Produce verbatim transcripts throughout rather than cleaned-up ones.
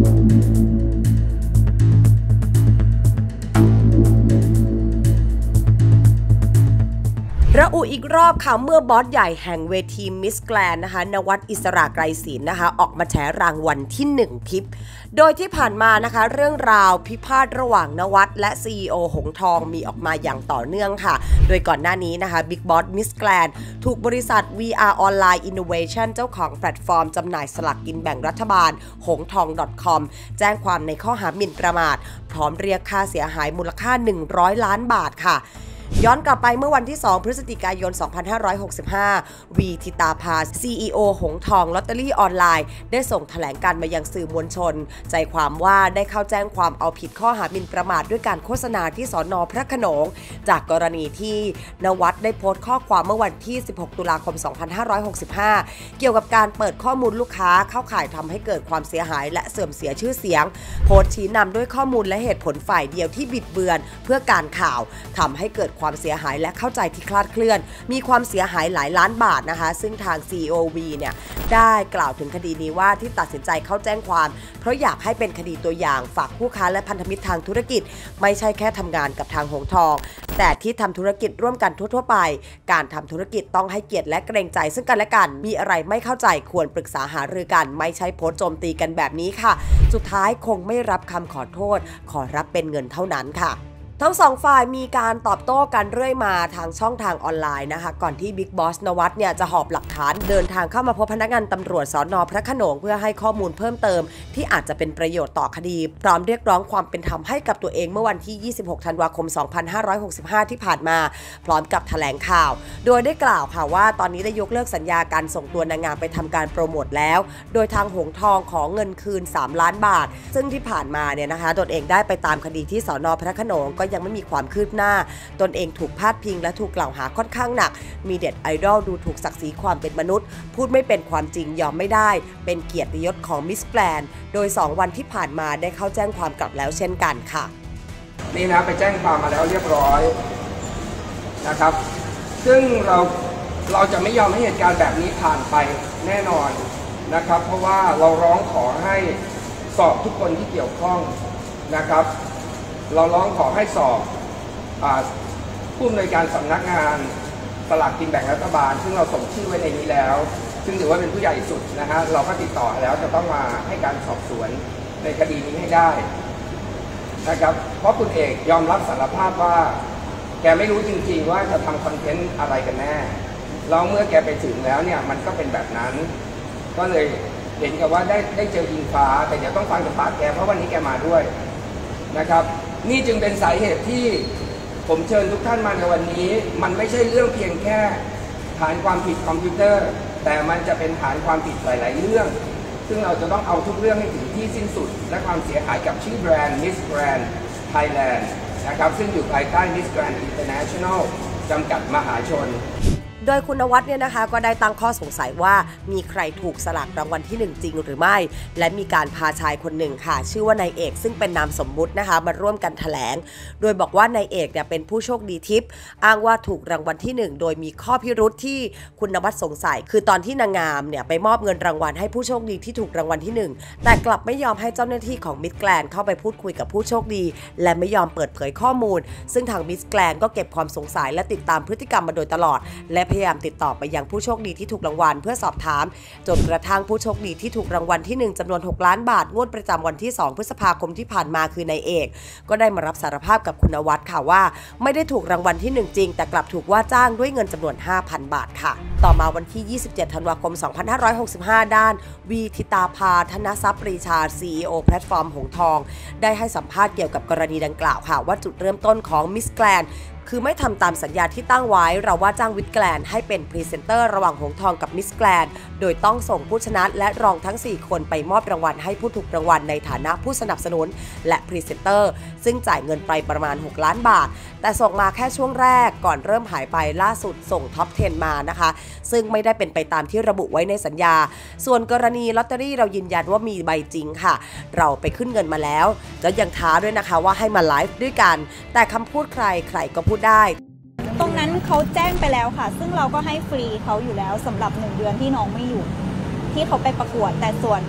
ระอุอีกรอบค่ะเมื่อบอสใหญ่แห่งเวทีมิสแกรนด์นะคะนวัดอิสระไกรศิลป์นะคะออกมาแฉรางวัลที่หนึ่งทิปโดยที่ผ่านมานะคะเรื่องราวพิพาทระหว่างนวัดและ ซี อี โอ หงทองมีออกมาอย่างต่อเนื่องค่ะโดยก่อนหน้านี้นะคะบิ๊กบอสมิสแกรนด์ถูกบริษัท วี อาร์ Online Innovation เจ้าของแพลตฟอร์มจำหน่ายสลากกินแบ่งรัฐบาลหงทอง .com แจ้งความในข้อหาหมิ่นประมาทพร้อมเรียกค่าเสียหายมูลค่าหนึ่งร้อยล้านบาทค่ะย้อนกลับไปเมื่อวันที่สองพฤศจิกายนสองพันห้าร้อยหกสิบห้าวีธิตาภา ซี อี โอ หงทองลอตเตอรี่ออนไลน์ได้ส่งแถลงการมายังสื่อมวลชนใจความว่าได้เข้าแจ้งความเอาผิดข้อหาหมิ่นประมาทด้วยการโฆษณาที่สน.พระโขนงจากกรณีที่นวัดได้โพสต์ข้อความเมื่อวันที่สิบหกตุลาคมสองพันห้าร้อยหกสิบห้าเกี่ยวกับการเปิดข้อมูลลูกค้าเข้าข่ายทำให้เกิดความเสียหายและเสื่อมเสียชื่อเสียงโพสต์ชี้นำด้วยข้อมูลและเหตุผลฝ่ายเดียวที่บิดเบือนเพื่อการข่าวทำให้เกิดความเสียหายและเข้าใจที่คลาดเคลื่อนมีความเสียหายหลายล้านบาทนะคะซึ่งทาง ซี อี โอ วี เนี่ยได้กล่าวถึงคดีนี้ว่าที่ตัดสินใจเข้าแจ้งความเพราะอยากให้เป็นคดีตัวอย่างฝากผู้ค้าและพันธมิตรทางธุรกิจไม่ใช่แค่ทำงานกับทางหงทองแต่ที่ทำธุรกิจร่วมกันทั่วๆไปการทำธุรกิจต้องให้เกียรติและเกรงใจซึ่งกันและกันมีอะไรไม่เข้าใจควรปรึกษาหารือกันไม่ใช่โพสต์โจมตีกันแบบนี้ค่ะสุดท้ายคงไม่รับคำขอโทษขอรับเป็นเงินเท่านั้นค่ะทั้งสองฝ่ายมีการตอบโต้กันเรื่อยมาทางช่องทางออนไลน์นะคะก่อนที่บิ๊กบอสนวัดเนี่ยจะหอบหลักฐานเดินทางเข้ามาพบพนักงานตำรวจสน.พระโขนงเพื่อให้ข้อมูลเพิ่มเติมที่อาจจะเป็นประโยชน์ต่อคดีพร้อมเรียกร้องความเป็นธรรมให้กับตัวเองเมื่อวันที่ยี่สิบหกธันวาคมสองพันห้าร้อยหกสิบห้าที่ผ่านมาพร้อมกับแถลงข่าวโดยได้กล่าวค่ะว่าตอนนี้ได้ยกเลิกสัญญาการส่งตัวนางงามไปทำการโปรโมทแล้วโดยทางหงทองขอเงินคืนสามล้านบาทซึ่งที่ผ่านมาเนี่ยนะคะตนเองได้ไปตามคดีที่สน.พระโขนงก็ยังไม่มีความคืบหน้าตนเองถูกพาดพิงและถูกกล่าวหาค่อนข้างหนักมีเด็ดไอดอลดูถูกศักดิ์ศรีความเป็นมนุษย์พูดไม่เป็นความจริงยอมไม่ได้เป็นเกียรติยศของมิสแกรนด์โดยสองวันที่ผ่านมาได้เข้าแจ้งความกลับแล้วเช่นกันค่ะนี่นะไปแจ้งความมาแล้วเรียบร้อยนะครับซึ่งเราเราจะไม่ยอมให้เหตุการณ์แบบนี้ผ่านไปแน่นอนนะครับเพราะว่าเราร้องขอให้สอบทุกคนที่เกี่ยวข้องนะครับเราร้องขอให้สอบผู้อำนวยการสำนักงานสลากกินแบ่งรัฐบาลซึ่งเราส่งชื่อไว้ในนี้แล้วซึ่งถือว่าเป็นผู้ใหญ่สุดนะฮะเราก็ติดต่อแล้วจะต้องมาให้การสอบสวนในคดีนี้ให้ได้นะครับเพราะคุณเอกยอมรับสารภาพว่าแกไม่รู้จริงๆว่าจะทำคอนเทนต์อะไรกันแน่แล้วเมื่อแกไปถึงแล้วเนี่ยมันก็เป็นแบบนั้นก็เลยเห็นกับว่าได้ได้เจออิงฟ้าแต่เดี๋ยวต้องฟังจากปากแกเพราะวันนี้แกมาด้วยนะครับนี่จึงเป็นสาเหตุที่ผมเชิญทุกท่านมาในวันนี้มันไม่ใช่เรื่องเพียงแค่ฐานความผิดคอมพิวเตอร์แต่มันจะเป็นฐานความผิดหลายๆเรื่องซึ่งเราจะต้องเอาทุกเรื่องให้ถึงที่สิ้นสุดและความเสียหายกับชื่อแบรนด์ Miss Grand Thailand นะครับซึ่งอยู่ภายใต้ Miss Grand International จำกัดมหาชนโดยคุณนวัดเนี่ยนะคะก็ได้ตั้งข้อสงสัยว่ามีใครถูกสลากรางวัลที่หนึ่งจริงหรือไม่และมีการพาชายคนหนึ่งค่ะชื่อว่านายเอกซึ่งเป็นนามสมมุตินะคะมาร่วมกันแถลงโดยบอกว่านายเอกเนี่ยเป็นผู้โชคดีทิพย์อ้างว่าถูกรางวัลที่หนึ่งโดยมีข้อพิรุธที่คุณนวัดสงสัยคือตอนที่นางงามเนี่ยไปมอบเงินรางวัลให้ผู้โชคดีที่ถูกรางวัลที่หนึ่งแต่กลับไม่ยอมให้เจ้าหน้าที่ของมิสแกรนด์เข้าไปพูดคุยกับผู้โชคดีและไม่ยอมเปิดเผยข้อมูลซึ่งทางมิสแกรนด์ก็เก็บความสงสัยและติดตามพฤติกรรมมาโดยตลอดและพยายามติดต่อไปยังผู้โชคดีที่ถูกรางวัลเพื่อสอบถามจนกระทั่งผู้โชคดีที่ถูกรางวัลที่หนึ่งจำนวนหกล้านบาทงวดประจำวันที่สองพฤษภาคมที่ผ่านมาคือนายเอกก็ได้มารับสารภาพกับคุณนวัดค่ะว่าไม่ได้ถูกรางวัลที่หนึ่งจริงแต่กลับถูกว่าจ้างด้วยเงินจำนวน ห้าพัน บาทค่ะต่อมาวันที่ยี่สิบเจ็ดธันวาคมสองพันห้าร้อยหกสิบห้าด้านวีธิตาภาธนทรัพย์ปรีชา ซี อี โอ แพลตฟอร์มหงทองได้ให้สัมภาษณ์เกี่ยวกับกรณีดังกล่าวค่ะว่าจุดเริ่มต้นของมิสแกรนด์คือไม่ทำตามสัญญาที่ตั้งไว้เราว่าจ้างมิสแกรนด์ให้เป็นพรีเซนเตอร์ระหว่างหงทองกับมิสแกรนด์โดยต้องส่งผู้ชนะและรองทั้งสี่คนไปมอบรางวัลให้ผู้ถูกรางวัลในฐานะผู้สนับสนุนและพรีเซนเตอร์ซึ่งจ่ายเงินไปประมาณหกล้านบาทแต่ส่งมาแค่ช่วงแรกก่อนเริ่มหายไปล่าสุดส่งท็อปสิบมานะคะซึ่งไม่ได้เป็นไปตามที่ระบุไว้ในสัญญาส่วนกรณีลอตเตอรี่เรายืนยันว่ามีใบจริงค่ะเราไปขึ้นเงินมาแล้วแล้วยังท้าด้วยนะคะว่าให้มาไลฟ์ด้วยกันแต่คำพูดใครใครก็พูดได้ตรงนั้นเขาแจ้งไปแล้วค่ะซึ่งเราก็ให้ฟรีเขาอยู่แล้วสำหรับหนึ่งเดือนที่น้องไม่อยู่ที่เขาไปประกวดแต่ส่วน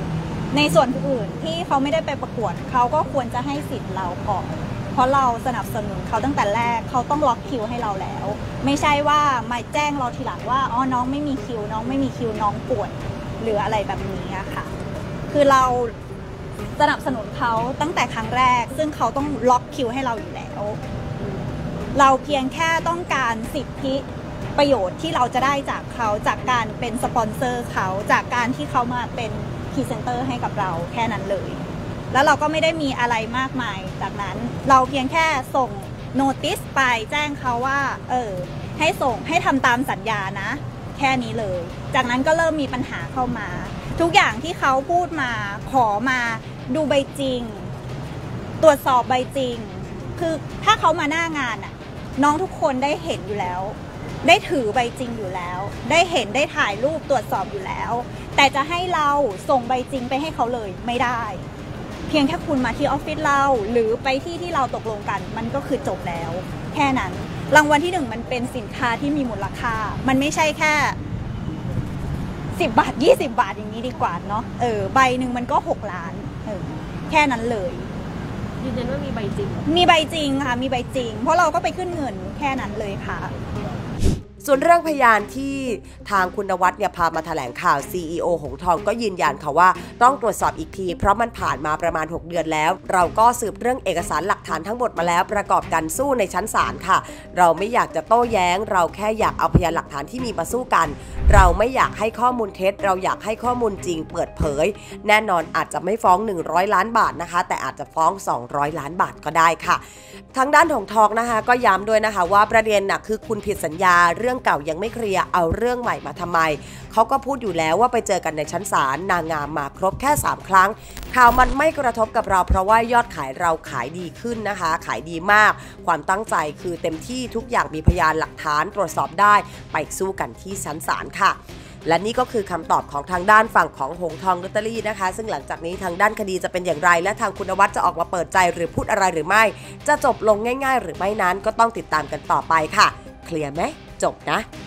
ในส่วนอื่นที่เขาไม่ได้ไปประกวดเขาก็ควรจะให้สิทธิ์เราก่อนเพราะเราสนับสนุนเขาตั้งแต่แรกเขาต้องล็อกคิวให้เราแล้วไม่ใช่ว่ามาแจ้งเราทีหลังว่าอ๋อน้องไม่มีคิวน้องไม่มีคิวน้องป่วยหรืออะไรแบบนี้อะค่ะคือเราสนับสนุนเขาตั้งแต่ครั้งแรกซึ่งเขาต้องล็อกคิวให้เราอยู่แล้วเราเพียงแค่ต้องการสิทธิประโยชน์ที่เราจะได้จากเขาจากการเป็นสปอนเซอร์เขาจากการที่เขามาเป็นพรีเซนเตอร์ให้กับเราแค่นั้นเลยแล้วเราก็ไม่ได้มีอะไรมากมายจากนั้นเราเพียงแค่ส่งโนติสไปแจ้งเขาว่าเออให้ส่งให้ทำตามสัญญานะแค่นี้เลยจากนั้นก็เริ่มมีปัญหาเข้ามาทุกอย่างที่เขาพูดมาขอมาดูใบจริงตรวจสอบใบจริงคือถ้าเขามาหน้างานน่ะน้องทุกคนได้เห็นอยู่แล้วได้ถือใบจริงอยู่แล้วได้เห็นได้ถ่ายรูปตรวจสอบอยู่แล้วแต่จะให้เราส่งใบจริงไปให้เขาเลยไม่ได้เพียงแค่คุณมาที่ออฟฟิศเราหรือไปที่ที่เราตกลงกันมันก็คือจบแล้วแค่นั้นรางวัลที่หนึ่งมันเป็นสินค้าที่มีมูลค่ามันไม่ใช่แค่สิบบาทยี่สิบบาทอย่างนี้ดีกว่าเนาะเออใบหนึ่งมันก็หกล้านเออแค่นั้นเลยยืนยันว่ามีใบจริงมีใบจริงค่ะมีใบจริงเพราะเราก็ไปขึ้นเงินแค่นั้นเลยค่ะส่วนเรื่องพยานที่ทางคุณนวัดเนี่ยพามาแถลงข่าว ซี อี โอ หงทองก็ยืนยันค่ะว่าต้องตรวจสอบอีกทีเพราะมันผ่านมาประมาณหกเดือนแล้วเราก็สืบเรื่องเอกสารหลักฐานทั้งหมดมาแล้วประกอบกันสู้ในชั้นศาลค่ะเราไม่อยากจะโต้แย้งเราแค่อยากเอาพยานหลักฐานที่มีมาสู้กันเราไม่อยากให้ข้อมูลเท็จเราอยากให้ข้อมูลจริงเปิดเผยแน่นอนอาจจะไม่ฟ้องหนึ่งร้อยล้านบาทนะคะแต่อาจจะฟ้องสองร้อยล้านบาทก็ได้ค่ะทางด้านหงทองนะคะก็ย้ำด้วยนะคะว่าประเด็นน่ะคือคุณผิดสัญญาเรื่องเก่ายังไม่เคลียร์เอาเรื่องใหม่มาทำไมเขาก็พูดอยู่แล้วว่าไปเจอกันในชั้นศาลนางงามมาครบแค่สามครั้งข่าวมันไม่กระทบกับเราเพราะว่ายอดขายเราขายดีขึ้นนะคะขายดีมากความตั้งใจคือเต็มที่ทุกอย่างมีพยานหลักฐานตรวจสอบได้ไปสู้กันที่ชั้นศาลค่ะและนี่ก็คือคำตอบของทางด้านฝั่งของหงทองลอตเตอรี่นะคะซึ่งหลังจากนี้ทางด้านคดีจะเป็นอย่างไรและทางคุณนวัดจะออกมาเปิดใจหรือพูดอะไรหรือไม่จะจบลงง่ายๆหรือไม่นั้นก็ต้องติดตามกันต่อไปค่ะเคลียร์ไหมจบนะ